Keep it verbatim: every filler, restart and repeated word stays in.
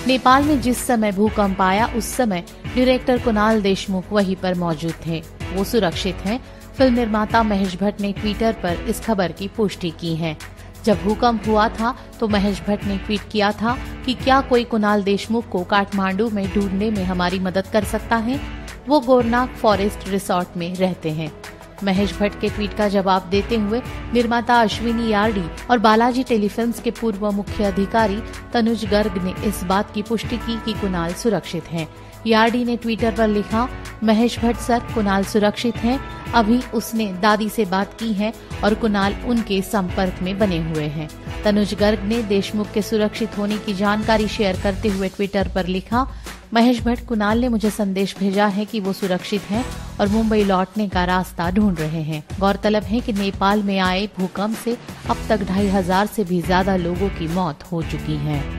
नेपाल में जिस समय भूकंप आया उस समय डायरेक्टर कुणाल देशमुख वहीं पर मौजूद थे, वो सुरक्षित हैं। फिल्म निर्माता महेश भट्ट ने ट्विटर पर इस खबर की पुष्टि की है। जब भूकंप हुआ था तो महेश भट्ट ने ट्वीट किया था कि क्या कोई कुणाल देशमुख को काठमांडू में ढूंढने में हमारी मदद कर सकता है। वो गोरनाक फॉरेस्ट रिसोर्ट में रहते हैं। महेश भट्ट के ट्वीट का जवाब देते हुए निर्माता अश्विनी यार्डी और बालाजी टेलीफिल्म्स के पूर्व मुख्य अधिकारी तनुज गर्ग ने इस बात की पुष्टि की कि कुणाल सुरक्षित हैं। यार्डी ने ट्विटर पर लिखा, महेश भट्ट सर, कुणाल सुरक्षित हैं। अभी उसने दादी से बात की है और कुणाल उनके संपर्क में बने हुए हैं। तनुज गर्ग ने देशमुख के सुरक्षित होने की जानकारी शेयर करते हुए ट्विटर पर लिखा, महेश भट्ट, कुणाल ने मुझे संदेश भेजा है कि वो सुरक्षित हैं और मुंबई लौटने का रास्ता ढूंढ रहे हैं। गौरतलब है कि नेपाल में आए भूकंप से अब तक ढाई हजार से भी ज्यादा लोगों की मौत हो चुकी है।